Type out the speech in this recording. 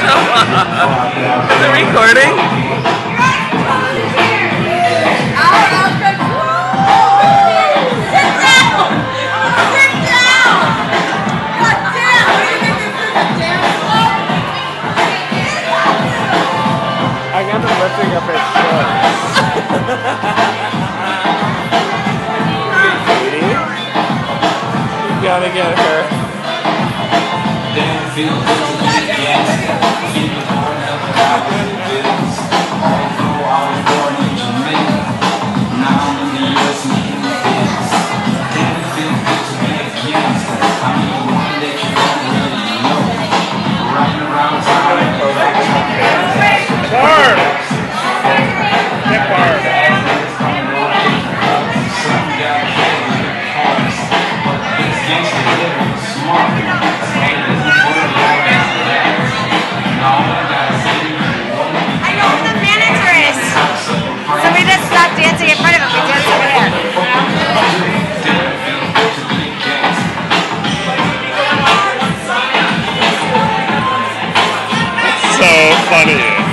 Is it recording? I got them lifting up his foot. You gotta get her. Damn, feel good to be against. Feeling hard up about what it is. Although I was born in Jamaica, now I'm in the US making the biz. Damn, it feels good to be against. I mean, the one that you don't really know. Riding around town and Hard! Get hard. some got heavy hearts, but this gangster living is smart. I know who the manager is. Somebody that stopped dancing in front of him. We danced over there. So funny.